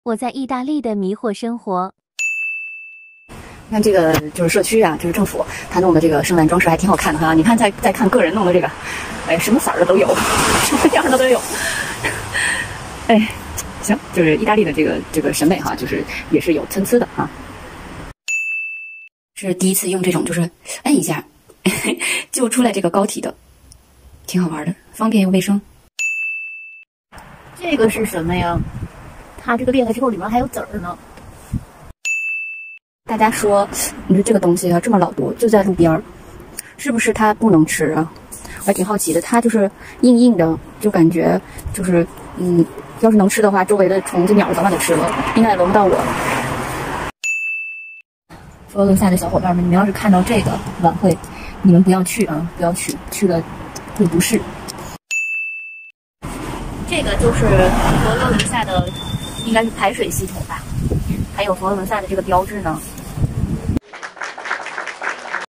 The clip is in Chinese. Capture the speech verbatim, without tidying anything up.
我在意大利的迷惑生活。 看这个就是社区啊，就是政府他弄的这个圣诞装饰还挺好看的哈。你看再再看个人弄的这个，哎，什么色儿的都有，什么样的都有。哎，行，就是意大利的这个这个审美哈，就是也是有参差的哈。是第一次用这种，就是摁一下就出来这个膏体的，挺好玩的，方便又卫生。 这个是什么呀？它这个裂开之后里面还有籽儿呢。 大家说，你说这个东西啊这么老多，就在路边儿，是不是它不能吃啊？我还挺好奇的，它就是硬硬的，就感觉就是嗯，要是能吃的话，周围的虫子鸟早晚都吃了，应该也轮不到我。佛罗伦萨的小伙伴们，你们要是看到这个晚会，你们不要去啊，不要去，去了会不适。 这个就是佛罗伦萨的，应该是排水系统吧。还有佛罗伦萨的这个标志呢，